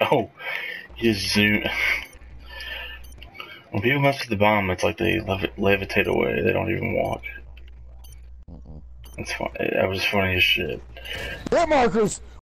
No, you just zoom. When people mess with the bomb, it's like they levitate away. They don't even walk. That's fun. That was funny as shit. Hit markers!